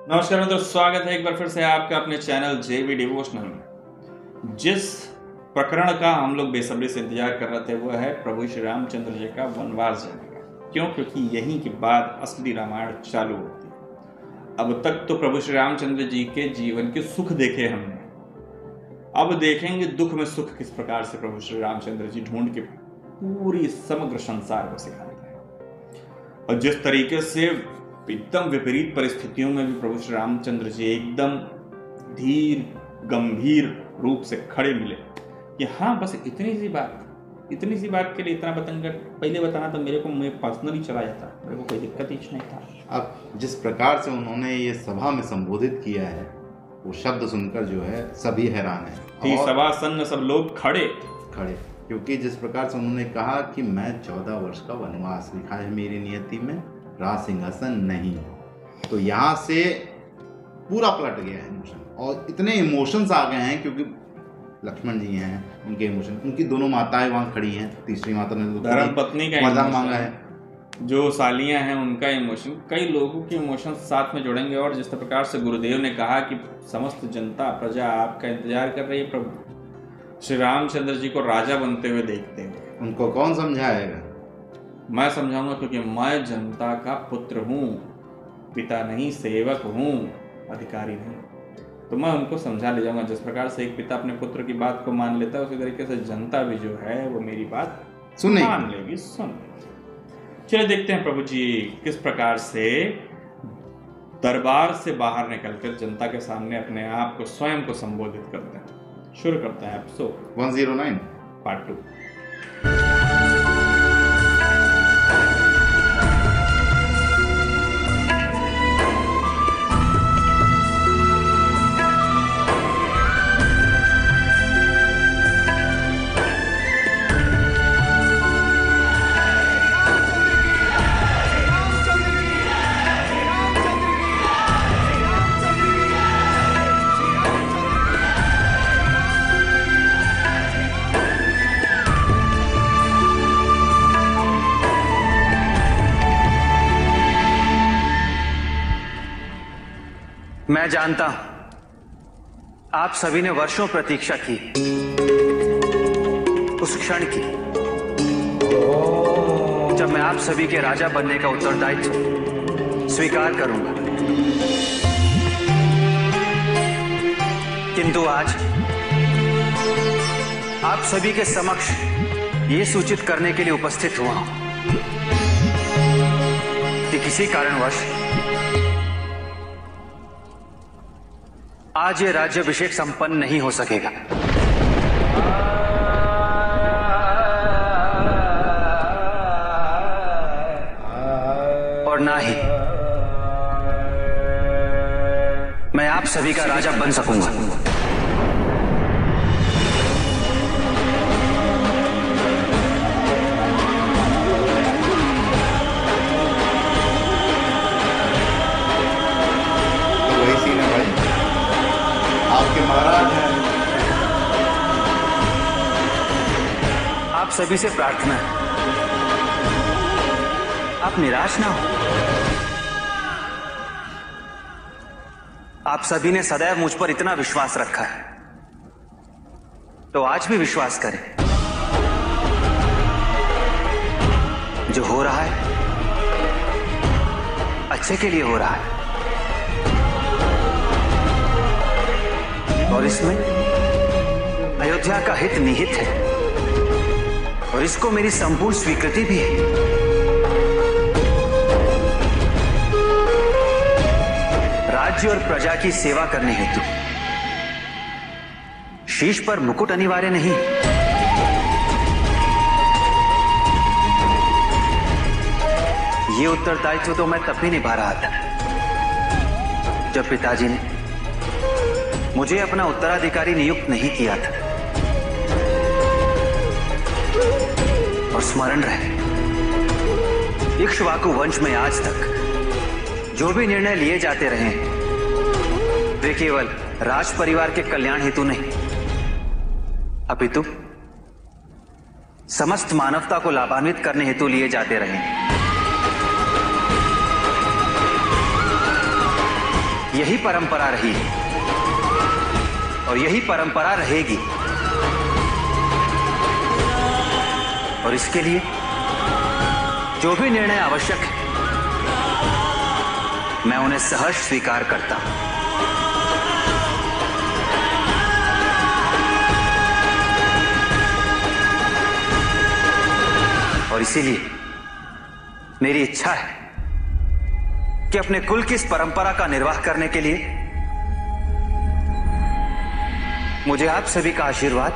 नमस्कार मित्रों, स्वागत है एक बार फिर से आपका अपने चैनल जेवी डिवोशनल में। जिस प्रकरण का हम लोग बेसब्री से इंतजार कर रहे थे वो है प्रभु श्री रामचंद्र जी का वनवास जाने का। क्यों? क्योंकि यहीं के बाद असली रामायण चालू होती है। अब तक तो प्रभु श्री रामचंद्र जी के जीवन के सुख देखे हमने, अब देखेंगे दुख में सुख किस प्रकार से प्रभु श्री रामचंद्र जी ढूंढ के पूरी समग्र संसार को सिखाते हैं। और जिस तरीके से एकदम विपरीत परिस्थितियों में भी प्रभु श्री रामचंद्र जी एकदम धीर गंभीर रूप से खड़े मिले कि हाँ, बस इतनी सी बात के लिए इतना पहले बताना तो मेरे को पर्सनली चला जाता, मेरे को कोई दिक्कत ही नहीं था। अब जिस प्रकार से उन्होंने ये सभा में संबोधित किया है वो शब्द सुनकर जो है सभी हैरान है। सभा सन्न सब लोग खड़े, क्योंकि जिस प्रकार से उन्होंने कहा कि मैं 14 वर्ष का वनवास, लिखा है मेरी नियति में राज सिंहासन नहीं, तो यहाँ से पूरा पलट गया है इमोशन। और इतने इमोशंस आ गए हैं क्योंकि लक्ष्मण जी हैं, उनके इमोशन, उनकी दोनों माताएं वहाँ खड़ी हैं, तीसरी माता ने धर्म पत्नी का वरदान मांगा है, जो सालियां हैं उनका इमोशन, कई लोगों के इमोशन साथ में जुड़ेंगे। और जिस प्रकार से गुरुदेव ने कहा कि समस्त जनता प्रजा आपका इंतजार कर रही है प्रभु श्री रामचंद्र जी को राजा बनते हुए देखते हुए, उनको कौन समझाएगा? मैं समझाऊंगा, क्योंकि मैं जनता का पुत्र हूँ, पिता नहीं सेवक हूँ, अधिकारी नहीं। तो मैं उनको समझा ले जाऊंगा। जिस प्रकार से एक पिता अपने पुत्र की बात को मान लेता है, उसी तरीके से जनता भी जो है वो मेरी बात मान लेगी, सुन। चलिए देखते हैं प्रभु जी किस प्रकार से दरबार से बाहर निकलकर जनता के सामने अपने आप को स्वयं को संबोधित करते हैं। शुरू करते हैं एपिसोड 109 पार्ट 2। मैं जानता हूं आप सभी ने वर्षों प्रतीक्षा की उस क्षण की जब मैं आप सभी के राजा बनने का उत्तरदायित्व स्वीकार करूंगा। किंतु आज आप सभी के समक्ष ये सूचित करने के लिए उपस्थित हुआ हूं कि किसी कारणवश आज ये राज्याभिषेक संपन्न नहीं हो सकेगा। और ना ही मैं आप सभी का राजा बन सकूंगा। महाराज है, आप सभी से प्रार्थना है आप निराश ना हो। आप सभी ने सदैव मुझ पर इतना विश्वास रखा है, तो आज भी विश्वास करें। जो हो रहा है अच्छे के लिए हो रहा है, और इसमें अयोध्या का हित निहित है और इसको मेरी संपूर्ण स्वीकृति भी है। राज्य और प्रजा की सेवा करने हेतु शीश पर मुकुट अनिवार्य नहीं। ये उत्तरदायित्व तो मैं तब भी निभा रहा था जब पिताजी ने मुझे अपना उत्तराधिकारी नियुक्त नहीं किया था। और स्मरण रहे, इक्ष्वाकु वंश में आज तक जो भी निर्णय लिए जाते रहे वे केवल राज परिवार के कल्याण हेतु नहीं, अपितु समस्त मानवता को लाभान्वित करने हेतु लिए जाते रहे। यही परंपरा रही है और यही परंपरा रहेगी। और इसके लिए जो भी निर्णय आवश्यक है मैं उन्हें सहर्ष स्वीकार करता हूं। और इसीलिए मेरी इच्छा है कि अपने कुल की इस परंपरा का निर्वाह करने के लिए मुझे आप सभी का आशीर्वाद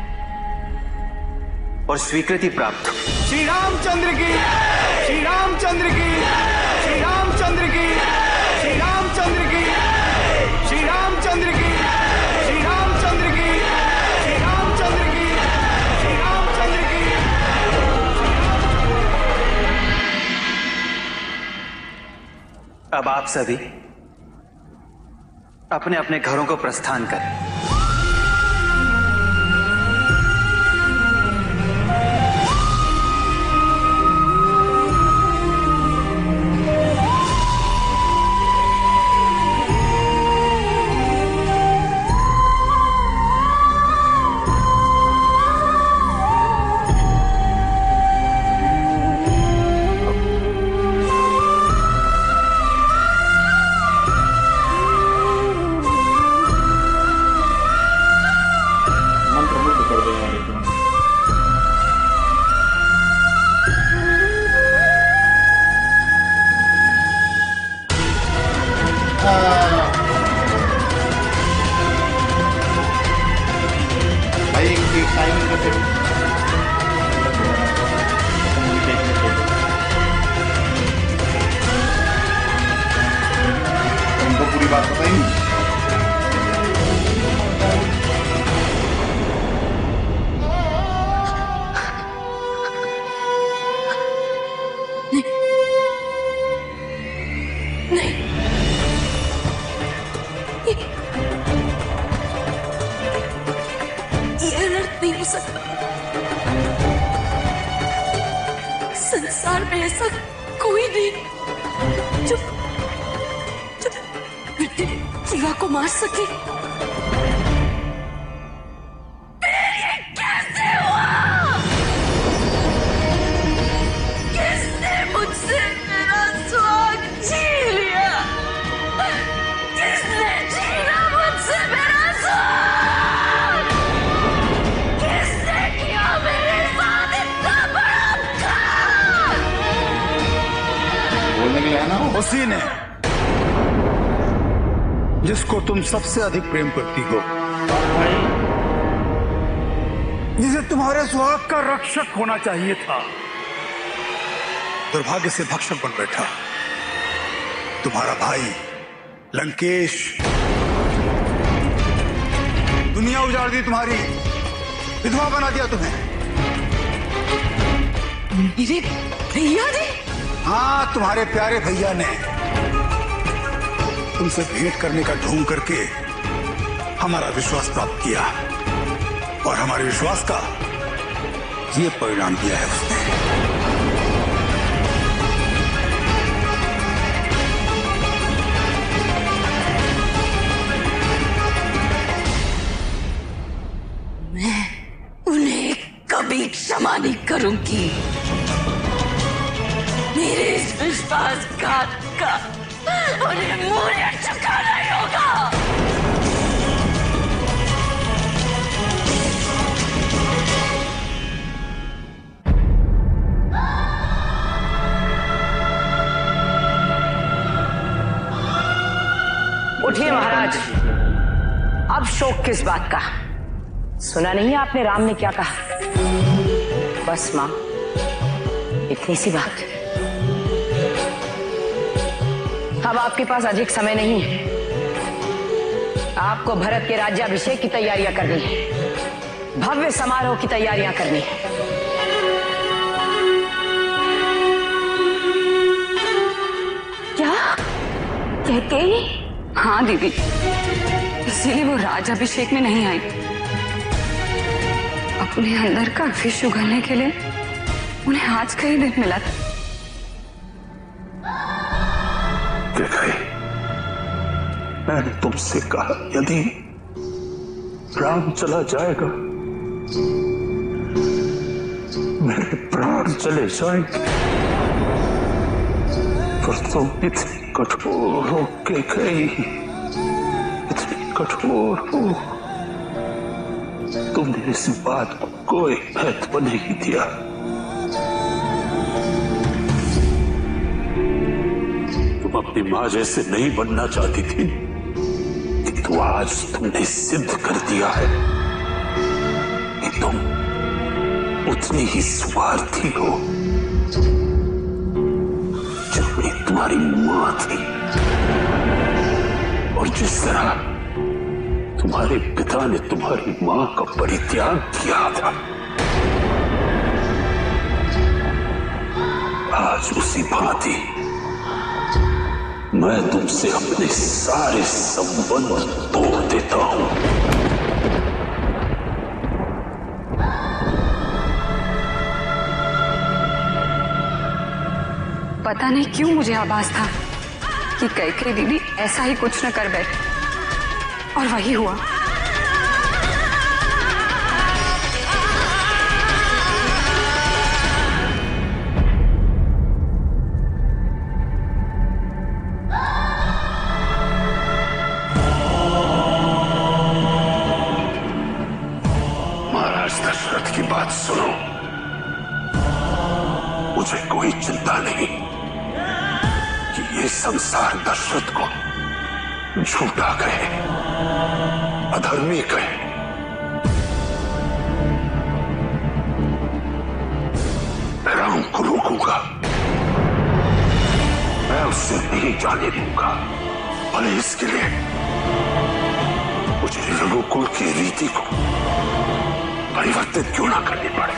और स्वीकृति प्राप्त हो। श्री रामचंद्र की, श्री रामचंद्र की, श्री रामचंद्र की, श्री रामचंद्र की, श्री रामचंद्र की, श्री रामचंद्र की, श्री रामचंद्र की, श्री रामचंद्र की। अब आप सभी अपने अपने घरों को प्रस्थान करें। भाई एक टाइम का सेट तुमको पूरी बात पता ही नहीं। ये अनर्थ नहीं हो सकता। संसार में ऐसा कोई नहीं जो जो बेटे जीवा को मार सके। ये कैसे हुआ? किसने मुझसे मेरा स्वाद छीन लिया? किसने छीना मुझसे मेरा स्वाद? किसने किया मेरे साथ इतना बड़ा अपराध? बोलने के लिए है ना वो? उसी ने जिसको तुम सबसे अधिक प्रेम करती हो, जिसे तुम्हारे सुहाग का रक्षक होना चाहिए था, दुर्भाग्य से भक्षक बन बैठा। तुम्हारा भाई लंकेश। दुनिया उजाड़ दी तुम्हारी, विधवा बना दिया तुम्हें। मेरे भैया ने? हाँ, तुम्हारे प्यारे भैया ने तुमसे भेंट करने का ढोंग करके हमारा विश्वास प्राप्त किया और हमारे विश्वास का ये परिणाम दिया है उसने। मैं उन्हें कभी क्षमा नहीं करूंगी। मेरे इस विश्वासघात का उन्हें मूल्य चुकाना ही होगा। उठिए महाराज, अब शोक किस बात का? सुना नहीं आपने राम ने क्या कहा? बस मां, इतनी सी बात। अब आपके पास अधिक समय नहीं है। आपको भरत के राज्याभिषेक की तैयारियां करनी है, भव्य समारोह की तैयारियां करनी है। क्या कहते ही? हाँ दीदी, इसीलिए वो राज्याभिषेक में नहीं आई। अपने अंदर का विष उगलने के लिए उन्हें आज का ही दिन मिला था। मैंने तुमसे कहा यदि राम चला जाएगा मेरे प्राण चले जाएंगे, पर तुम इतनी कठोर हो के गई, इतनी कठोर हो, तुमने इस बात को कोई महत्व नहीं दिया। तुम अपनी मां जैसे नहीं बनना चाहती थी, किंतु आज तुमने सिद्ध कर दिया है कि तुम उतनी ही स्वार्थी हो जितनी तुम्हारी मां थी। और जिस तरह तुम्हारे पिता ने तुम्हारी मां का परित्याग किया था, आज उसी भांति मैं तुमसे अपने सारे संबंध तोड़ देता हूं। पता नहीं क्यों मुझे आभास था कि कैकेयी दीदी ऐसा ही कुछ न कर बैठे, और वही हुआ। महाराज दशरथ की बात सुनो, मुझे कोई चिंता नहीं कि ये संसार दशरथ को झूठा कहे, अधर्मी कहे। मैं राम को रोकूंगा, मैं उससे नहीं जाने दूंगा, भले इसके लिए मुझे रघुकुल की रीति को परिवर्तित क्यों ना करनी पड़े।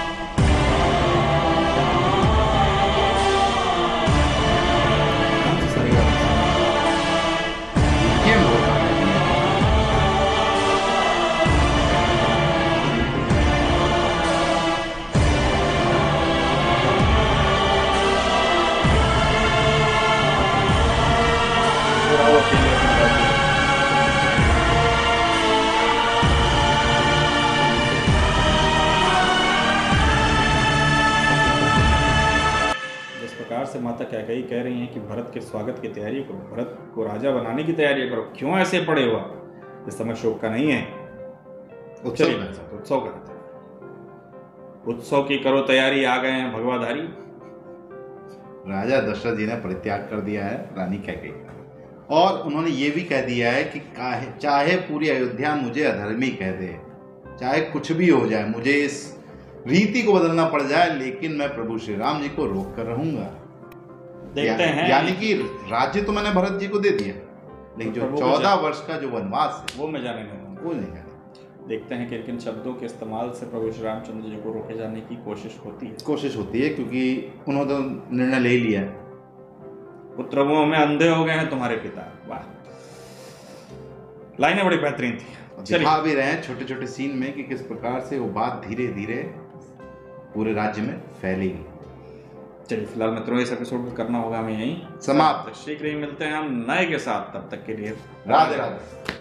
से माता कैकेयी कह रही हैं कि भरत के स्वागत की तैयारी करो, भरत को राजा बनाने की तैयारी करो, क्यों ऐसे पड़े हुआ? इस समय शोक का नहीं है, उत्सव का उत्सव की करो तैयारी। आ गए हैं भगवाधारी। राजा दशरथ जी ने परित्याग कर दिया है रानी कैकेयी, और उन्होंने ये भी कह दिया है कि चाहे पूरी अयोध्या मुझे अधर्मी कह दे, चाहे कुछ भी हो जाए, मुझे इस रीति को बदलना पड़ जाए, लेकिन मैं प्रभु श्री राम जी को रोक कर रहूंगा। देखते हैं, यानी कि राज्य तो मैंने भरत जी को दे दिया, लेकिन जो 14 वर्ष का जो वनवास है वो मैं जाने नहीं दूंगा, वो नहीं जाने। देखते हैं कि किन शब्दों के इस्तेमाल से प्रभु श्री रामचंद्र जी को रोके जाने की कोशिश होती है, क्योंकि उन्होंने तो निर्णय ले लिया है। पुत्र मुंह में अंधे हो गए हैं तुम्हारे पिता। वाह, लाइनें बड़ी बेहतरीन थी। दिखा भी रहे हैं छोटे छोटे सीन में कि किस प्रकार से वो बात धीरे धीरे पूरे राज्य में फैलेगी। चलिए फिलहाल मित्रों इस एपिसोड को करना होगा हमें यहीं समाप्त। शीघ्र ही मिलते हैं हम नए के साथ, तब तक के लिए राधे राधे।